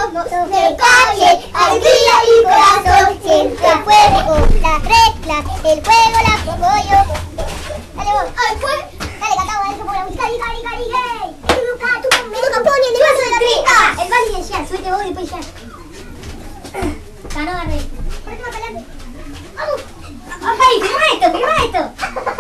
como me calle, al día mi corazón siempre puede con las reglas, el juego la pongo yo. Dale vos. Ay, fue. Dale, cantamos eso por la música. Cari, cari, gay. Me toca Pony en el vaso de la pica. El Bali de Jean, suerte vos y después Jean. Ganó Garrett. Ponete más para adelante. Vamos. Ay, firma esto, firma esto.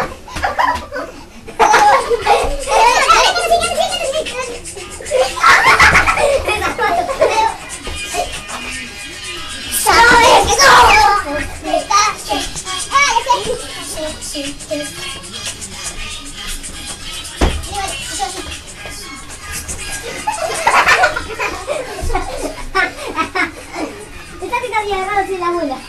Está picando agarrado sin la mula.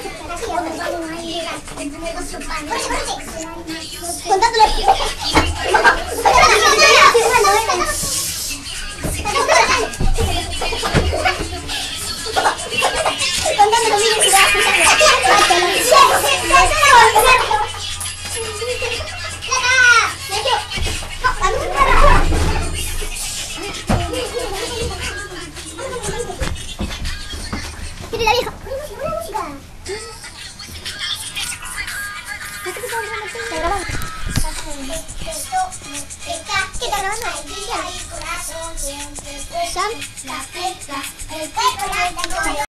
¡Mire la vieja! ¡Buena música! ¿Está grabando? ¿Qué está grabando? ¿Sam?